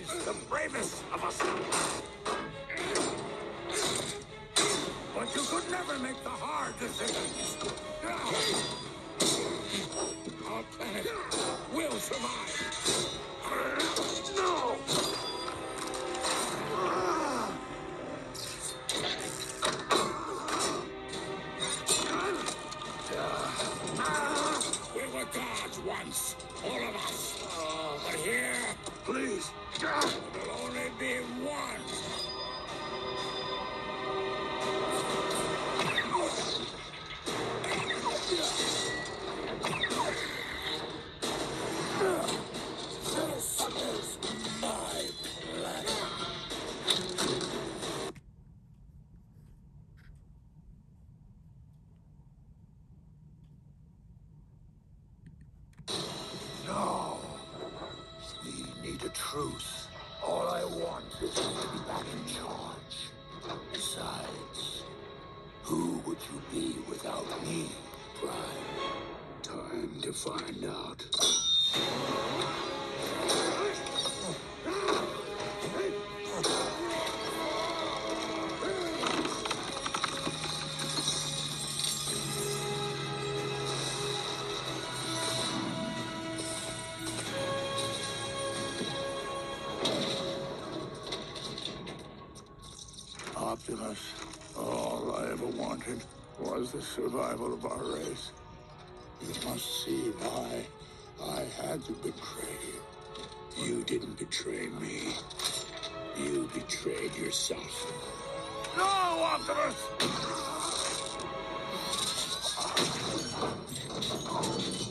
the bravest of us. But you could never make the hard decisions. Our planet will survive. No! We were gods once, all of us. But here, please, there'll only be one. This is my planet. No. We need a truce. All I want is you to be back in charge. Besides, who would you be without me, Prime? Time to find out. Optimus, all I ever wanted was the survival of our race. You must see why I had to betray you. You didn't betray me. You betrayed yourself. No, Optimus!